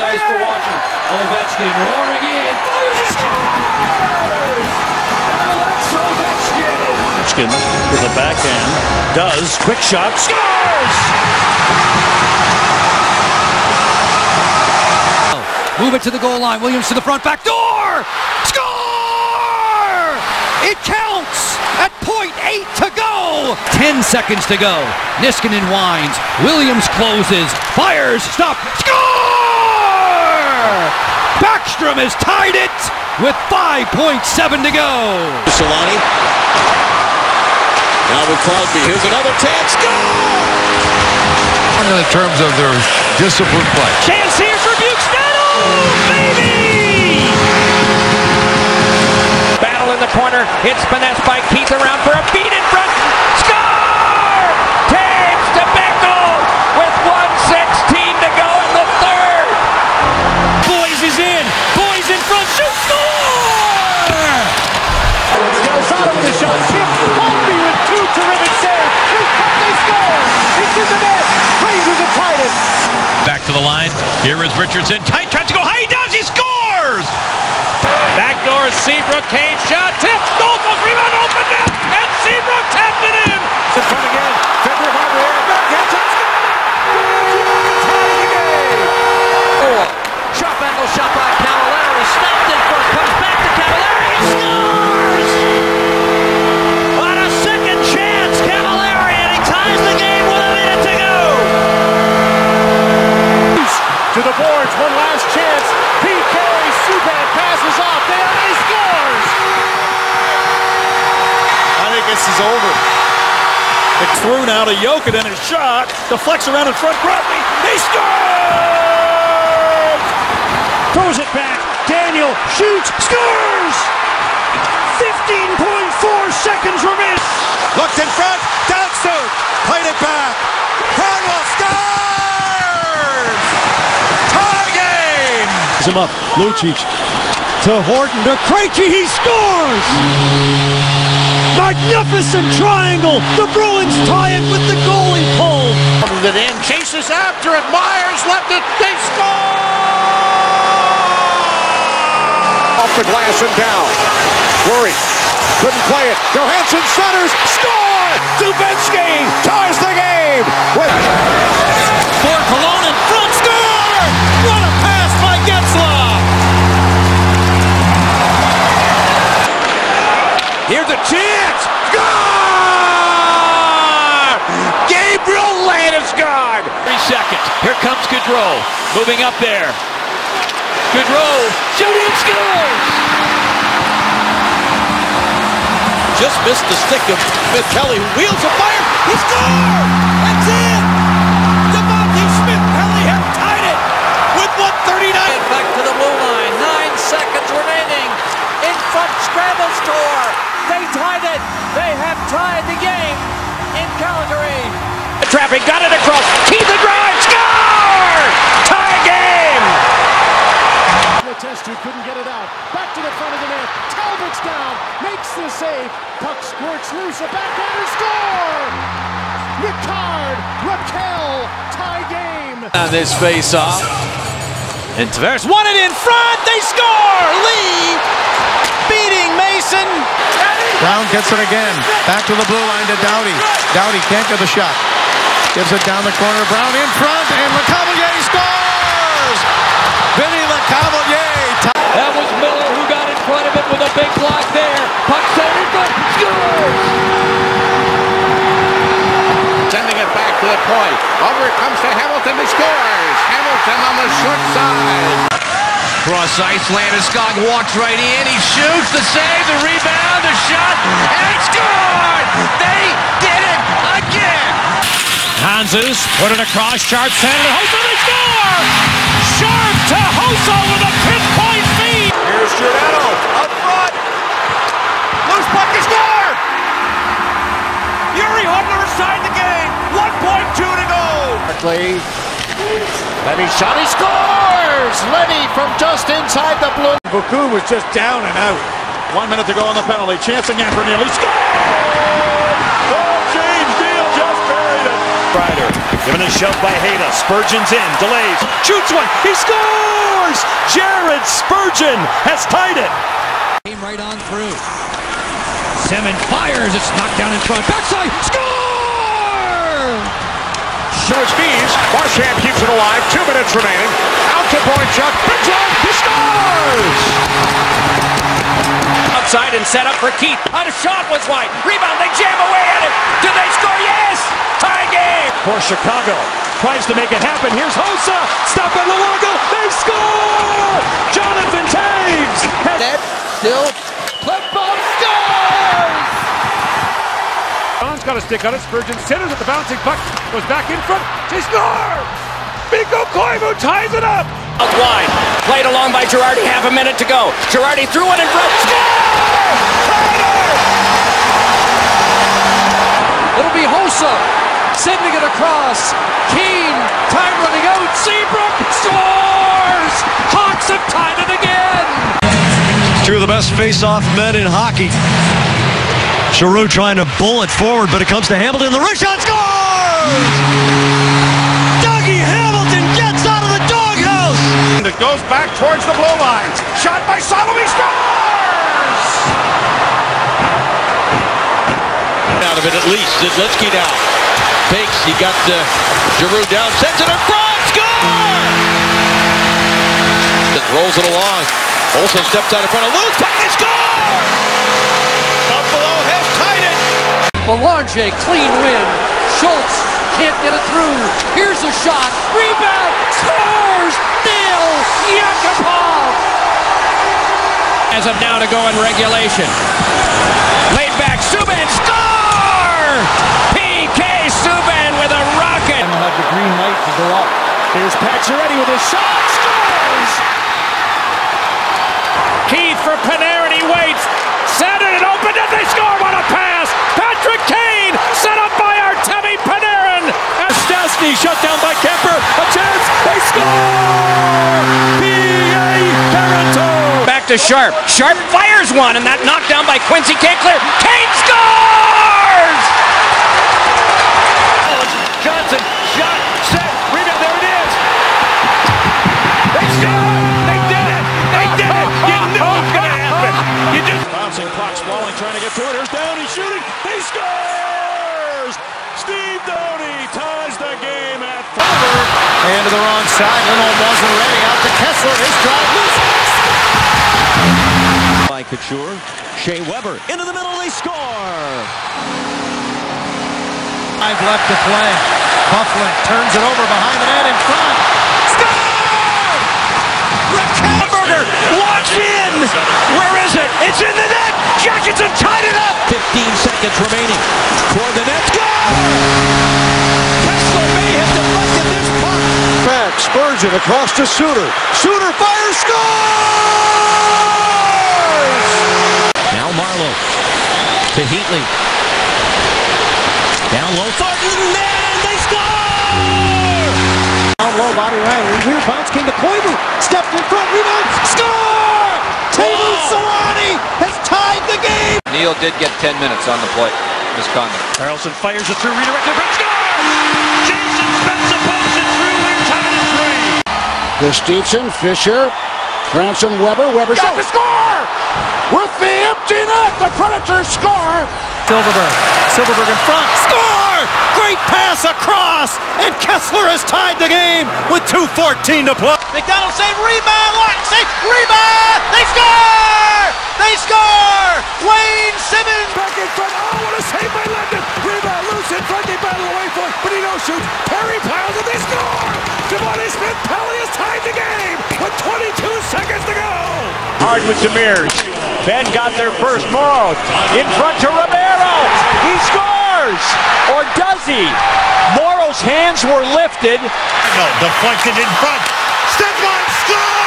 guys for watching. Ovechkin roaring in. Ovechkin with the backhand. Does. Quick shot. Scores! Move it to the goal line. Williams to the front. Back door! Score! It counts at .8 to go. 10 seconds to go. Niskanen winds. Williams closes. Fires. Stop. Score! Backstrom has tied it with 5.7 to go. Solani. Now with Crosby. Here's another chance. Goal! In terms of their disciplined play. Chance here for Buchanan. Baby! Battle in the corner. Hits finesse by Keith around for a beat in front. Score! Taves to Beckel with 1:16 to go in the third. Boys is in. Boys in front. Shoot! Score! Lozano with a shot. Chip Colby with two terrific saves. They score. It's in the net. Rangers have tied it. Back to the line. Here is Richardson. Tight, tries to go high. He does. He scores! Backdoor Seabrook came shot. Tip. Goal. Rebound open net. And Seabrook tapped it in. In front again. Federer Harbor air. Backhand touch. Tie the game. Sharp angle shot by Cavallari. Snapped in front. Comes back to Cavallari. He scores! On a second chance, Cavallari, and he ties the game with a minute to go. To the boards. One last chance. PK. Subban passes off. There he scores. I think this is over. It's through now to Jokinen, and a shot. Deflects around in front. Crosby. He scores! Throws it back. Daniel shoots. Scores! 15.4 seconds remaining. Looks in front. Downstone. Played it back. Cornwell scores! Tie game! Him up. Lucic to Horton to Krejci. He scores! Magnificent triangle. The Bruins tie it with the goalie pull. Comes it in. Chases after it. Myers left it. They score! Off the glass and down. Worried. Couldn't play it. Johansson centers. Score! Dubinsky ties the game. For Cologne in front. Score! What a pass by Getzlaff! Here's a chance. Score! Gabriel Landeskog. 3 seconds. Here comes Gaudreau. Moving up there. Gaudreau shooting, scores! Just missed the stick of Smith Kelly, who wheels a fire. He scored! That's it! Devontae Smith Kelly have tied it with 1:39. Back to the blue line. 9 seconds remaining. In front, scramble score. They tied it. They have tied the game in Calgary. Traffic got it across. Keith the drive. Score! Tie game! Test who couldn't get it out. Back to the front of the net. Talbot's down. Makes the save. Puck squirts loose. A backhander score! Ricard Raquel tie game. On this face-off. And Tavares won it in front. They score. Lee beating Mason. Brown gets it again. Back to the blue line to Doughty. Doughty can't get the shot. Gives it down the corner. Brown in front. And LeCavalier scores! Vinny LeCavalier. That was Miller who got in front of it with a big block there. Puck centered, but scores! Sending it back to the point. Over it comes to Hamilton. He scores! Hamilton on the short side. Cross ice. Landeskog walks right in. He shoots. The save. The rebound. The shot. And he scored! They did it again! Hanses put it across. Sharp sent it. Hossa, they score! Sharp to Hossa with a pinpoint feed. Here's Giordano up front. Loose puck to score! Yuri Hudler's tied the game. 1.2 to go. Lenny shot. He scores! Lenny from just inside the blue. Buku was just down and out. 1 minute to go on the penalty. Chance again for Neal. He scored! Oh, James Neal just buried it. Ryder. Given a shove by Hayda. Spurgeon's in, delays, shoots one, he scores! Jared Spurgeon has tied it. Came right on through. Simmons fires. It's knocked down in front. Backside. Score! Short speeds. Marchand keeps it alive. 2 minutes remaining. Out to Boychuk. Big drive. He scores! Outside and set up for Keith. On a shot was wide. Rebound. They jam away at it. Do they score? Yes! Tie game. For Chicago. Tries to make it happen. Here's Hossa. Stop by Luongo. They score! Jonathan Taves. Still. Clip ball scores! John's got a stick on it. Spurgeon centers at the bouncing puck. Goes back in front. They score! Mikko Koivu ties it up! Out wide. Played along by Girardi. Half a minute to go. Girardi threw it in front. Score! It'll be Hossa sending it across. Keane, time running out. Seabrook scores! Hawks have tied it again! Two of the best face-off men in hockey. Giroux trying to bull it forward, but it comes to Hamilton. The wrist shot scores! Dougie Hamilton gets out of the doghouse! It goes back towards the blue lines. Shot by Salo. He scores! Out of it at least. Zidlinsky now. Fakes. He got Giroux down. Sends it in front. Score! Just rolls it along. Olsen steps out in front of Luke. Puck and score! Buffalo has tied it. Belanger, clean win. Schultz can't get it through. Here's a shot. Rebound. Scores! Neil Yakupov! As of now to go in regulation. Laid back. Subban score! PK Subban with a rocket. They'll have the green light to go up. Here's Pacioretty with his shot. Scores! Keith for Panarin. He waits. Centered and opened and they score. What a pass! Patrick Kane set up by Artemi Panarin. And Stastny shut down by Kemper. A chance. They score! P.A. Parenteau. Back to Sharp. Sharp fires one and that knocked down by Quincy can't clear. Kane scores! Johnson. Shot. Set. Rebound. There it is. They scored! They did it! They did it! You knew it was going to happen. You just... Bouncing puck, Smalling trying to get through it. Here's Downey shooting. He scores! Steve Downey ties the game at 4. And to the wrong side. Lindholm wasn't ready. Out to Kessler. His drive loose. By Couture. Shea Weber into the middle. They score! 5 left to play. Bufflin turns it over behind the net in front. Score! Rakelberger walks in. Where is it? It's in the net. Jackson tied it up. 15 seconds remaining. Toward the net. Goal! Kessler may have deflected this puck. Back. Spurgeon across to Suter. Suter fires. Scores! Now Marlowe to Heatley. Down low, Thornton, and they score! Down low, body right. Weird bounce came to Koivu. Stepped in front, rebound, score! Teemu Selanne has tied the game. Neil did get 10 minutes on the play. Misconduct. Carlson fires it through, redirected, but score! Jason Spencer pumps it through, we're tied at 3. Gustafsson, Fisher, Franson, Weber. Weber got the score! With the empty net, the Predators score! Silverberg in front. Score! Great pass across, and Kessler has tied the game with 2:14 to play. McDonald save, rebound, lock, save, rebound! They score! They score! Wayne Simmons! Back in front, oh, what a save by London! Rebound, loose in front, they battle away for it, but he no shoots. Perry piles and they score! Devontae Smith-Pelly has tied the game with 22 seconds to go! Hard with Demers. Ben got there first. Morrow in front to Romero. He scores! Or does he? Morrow's hands were lifted. No, deflected in front. Stepan scores!